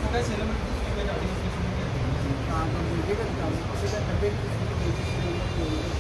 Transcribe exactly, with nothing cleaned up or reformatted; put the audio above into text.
छोटा सेलिब्रिटी का गाड़ी स्टेशन में हाँ तो मुझे का काम उसी का तबीयत